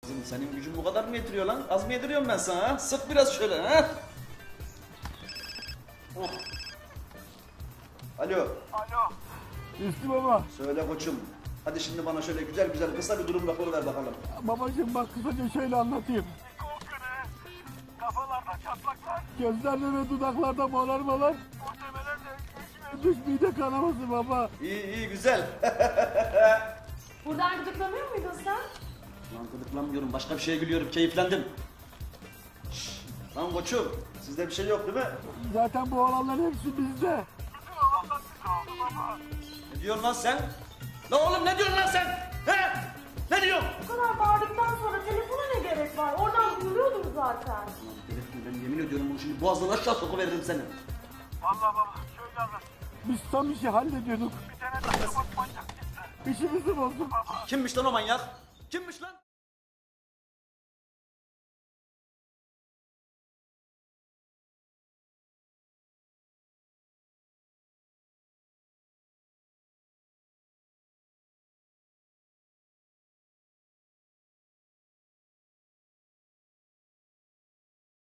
Kızım senin gücün bu kadar mı yetiriyor lan? Az mı yediriyorum ben sana ha? Sık biraz şöyle ha? Oh. Alo. Alo. Üstü baba. Söyle koçum. Hadi şimdi bana şöyle güzel güzel kısa bir durum raporu ver bakalım. Babacığım bak kısaca şöyle anlatayım. Kafalarda çatlaklar. Gözlerde ve dudaklarda morarmalar. Muhtemelen de Düş mide kanaması baba. İyi iyi güzel. Buradan gıdıklamıyor muydun sen? Lan gıdıklanmıyorum, başka bir şeye gülüyorum, keyiflendim. Şşş, lan koçum, sizde bir şey yok değil mi? Zaten bu olanların hepsi bizde. bütün olanlar bize oldu baba. Ne diyorsun lan sen? Lan oğlum ne diyorsun lan sen? He? Ne diyorsun? Bu kadar bağırdıktan sonra telefona ne gerek var? Oradan duyuluyordur zaten. Lan delirtme, ben yemin ediyorum bunu şimdi boğazdan aşağı sokuveririm seni. Vallahi baba şöyle anlat. Biz tam işi hallediyorduk. Bir tane de manyak gitti. İşimizi bozduk. Kimmiş lan o manyak? Kimmiş lan?